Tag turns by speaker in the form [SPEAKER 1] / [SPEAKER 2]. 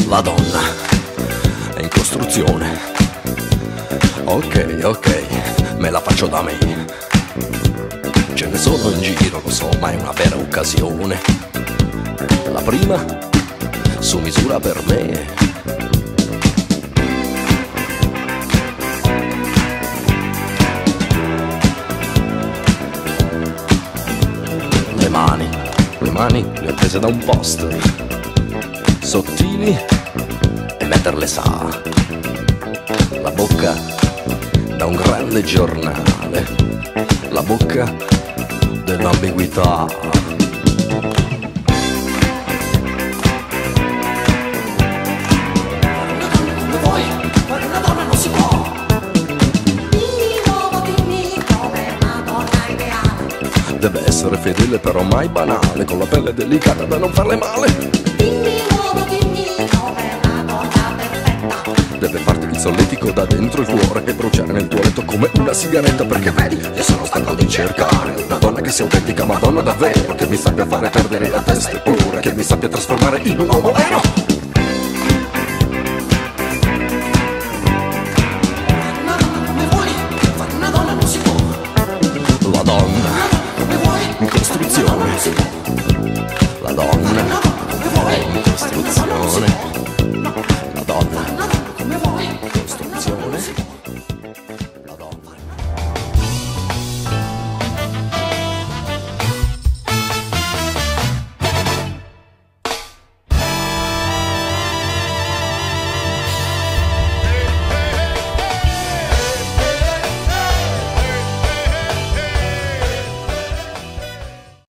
[SPEAKER 1] La donna è in costruzione. Ok, me la faccio da me. Ce ne sono in giro, lo so, ma è una vera occasione. La prima su misura per me. Le mani le ho prese da un poster, sottili e metterle sa. La bocca da un grande giornale, la bocca dell'ambiguità.
[SPEAKER 2] Come vuoi, fare una donna non si può. Dimmi l'uomo, dimmi come una donna ideale.
[SPEAKER 1] Deve essere fedele però mai banale, con la pelle delicata da non farle male.
[SPEAKER 2] Dimmi l'uomo, dimmi come una donna perfetta.
[SPEAKER 1] Deve farti il solletico da dentro il cuore e bruciare nel tuo letto come una sigaretta. Perché vedi, io sono stanco di cercare una donna che sia autentica, madonna davvero, che mi sappia fare perdere la testa e pure che mi sappia trasformare in un uomo vero.
[SPEAKER 2] Come vuoi, fare una donna non si può.
[SPEAKER 1] La donna
[SPEAKER 2] Come vuoi,
[SPEAKER 1] in costruzione.
[SPEAKER 2] non si può.
[SPEAKER 1] La donna
[SPEAKER 2] Come vuoi,
[SPEAKER 1] è in costruzione.